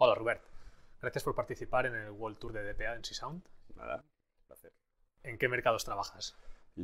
Hola, Robert. Gracias por participar en el World Tour de DPA en Seasound. Nada, placer. ¿En qué mercados trabajas?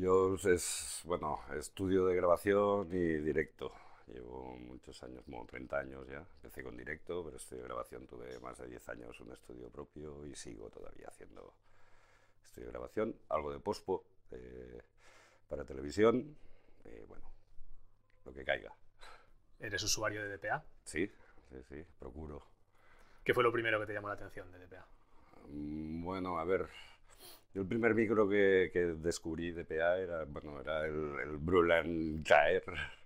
Bueno, estudio de grabación y directo. Llevo muchos años, como 30 años ya. Empecé con directo, pero estudio de grabación tuve más de 10 años un estudio propio y sigo todavía haciendo estudio de grabación, algo de pospo para televisión, bueno, lo que caiga. ¿Eres usuario de DPA? Sí, sí, sí, procuro. ¿Qué fue lo primero que te llamó la atención de DPA? Bueno, a ver, yo el primer micro que descubrí de PA era, bueno, era el Bruland Jaer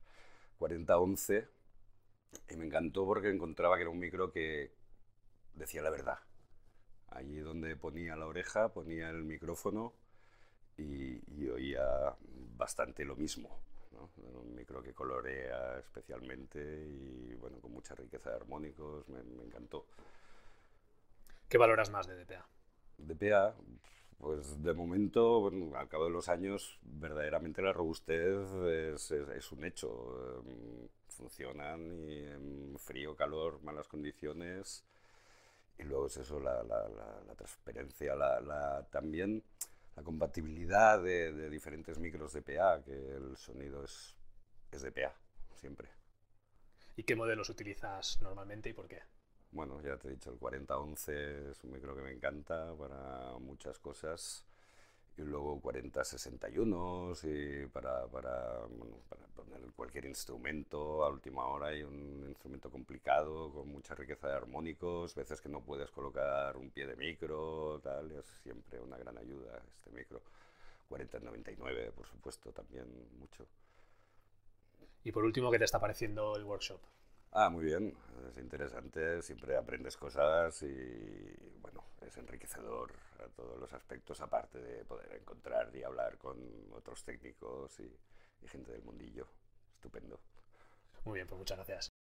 4011 y me encantó porque encontraba que era un micro que decía la verdad. Allí donde ponía la oreja, ponía el micrófono y oía bastante lo mismo, ¿no? Era un micro que colorea especialmente y bueno, con mucha riqueza de armónicos, me encantó. ¿Qué valoras más de DPA? DPA, pues de momento, bueno, al cabo de los años, verdaderamente la robustez es un hecho. Funcionan y en frío, calor, malas condiciones. Y luego es eso, la transparencia, también la compatibilidad de diferentes micros DPA, que el sonido es DPA, siempre. ¿Y qué modelos utilizas normalmente y por qué? Bueno, ya te he dicho, el 4011 es un micro que me encanta para muchas cosas. Y luego 4061 y bueno, para poner cualquier instrumento. A última hora hay un instrumento complicado con mucha riqueza de armónicos, veces que no puedes colocar un pie de micro, tal, es siempre una gran ayuda este micro. 4099, por supuesto, también mucho. Y por último, ¿qué te está pareciendo el workshop? Muy bien, es interesante, siempre aprendes cosas y bueno, es enriquecedor a todos los aspectos, aparte de poder encontrar y hablar con otros técnicos y gente del mundillo. Estupendo. Muy bien, pues muchas gracias.